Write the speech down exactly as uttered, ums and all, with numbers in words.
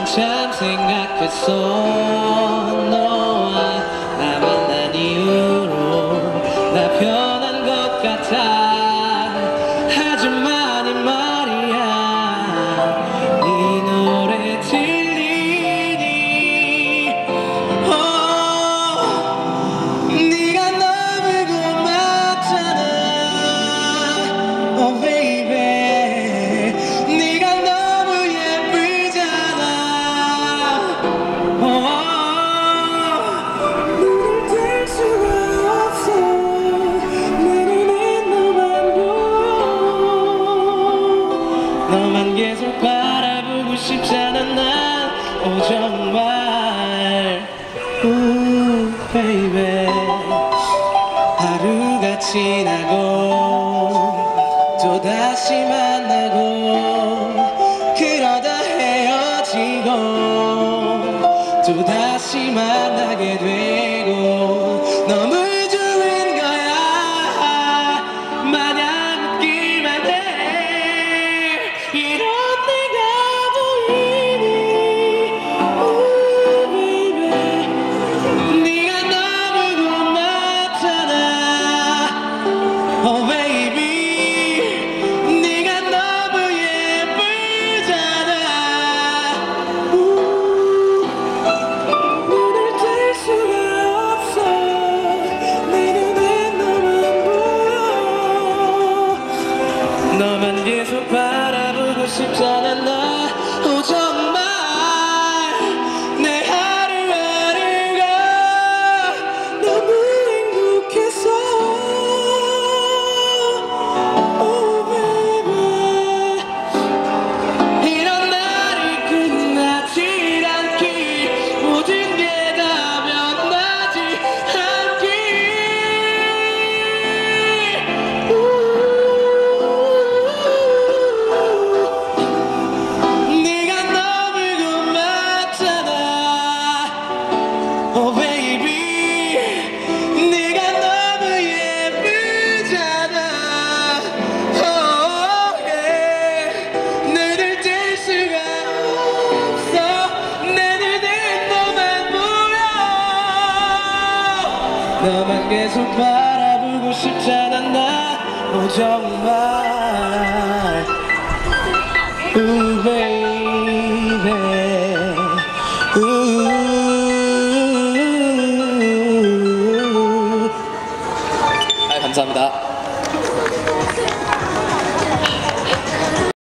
한참 생각했어. 너와 나 만난 이후로 나 변한 것 같아. 하지만 이 말이야, 네 노래 들리니 oh, 네가 너무 고맙잖아. Oh baby, 네가 너무 예쁘잖아. oh, 눈을 뗄 수가 없어. 내 눈에 너만 보여. 너만 계속 바라보고 싶잖아 난. oh 정말 ooh baby. 하루가 지나고 또 다시 만나고 그러다 헤어지고 또 다시 만나게 되고 너무 좋은 거야. 마냥 웃기만 해. 이런 내가 보이니 oh baby. 네가 너무 고맙잖아. oh baby, 네가 너무 예쁘잖아. Ooh, 눈을 뗄 수가 없어. 내 눈에 너만 보여. 너만 계속 바라보고 싶잖아 나. oh 정말 내 하루하루가 너무 행복했어. oh baby. 이런 날이 끝나질 않길, 모든 게 다 변하지 않길. 네가 너무 고맙잖아. oh baby, 네가 너무 예쁘잖아. oh yeah. 눈을 뗄 수가 없어. 내 눈에 너만 보여. 너만 계속 바라보고 싶잖아 나. oh 정말 ooh baby. ooh. 아, 감사합니다.